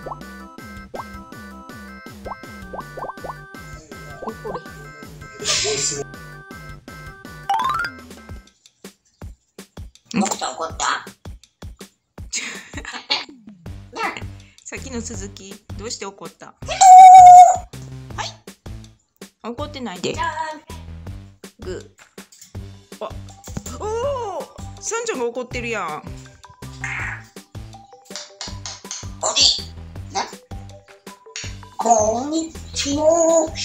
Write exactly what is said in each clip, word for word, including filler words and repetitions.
これ。 怒った怒った。 さっきの続き、どうして怒った？はい。怒ってないで。グー。あ、おお、さんちゃんが怒ってるやん。 おじ。な。こんにちは。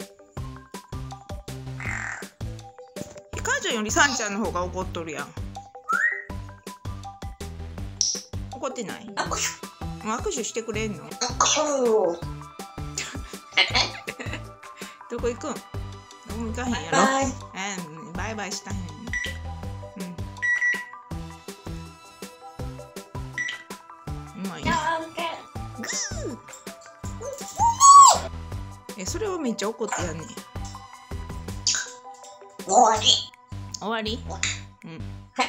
母ちゃんよりさんちゃんの方が怒っとるやん。怒ってない？ 握手。 握手してくれんの？ 握手。 どこ行くん？どこも行かへんやろ。 バイバイ。 うん、バイバイしたへん。うん。うまいね。グー。え、それをめっちゃ怒ってやんねん。 終わり。 終わり？うん。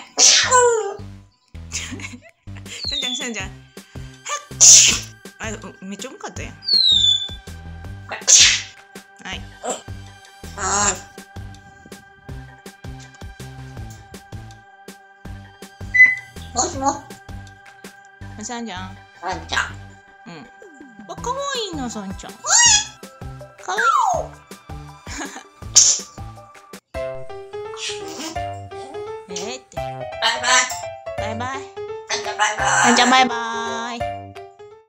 さんちゃん、さんちゃん。あ、めっちゃうまかったやん。はい。 あー。もしも。 さんちゃん。 さんちゃん。 うん。あ、かわいいな、さんちゃん。かわいい。えーって。 バイバイ。 バイバイ。 さんちゃんバイバイ。 さんちゃんバイバイ。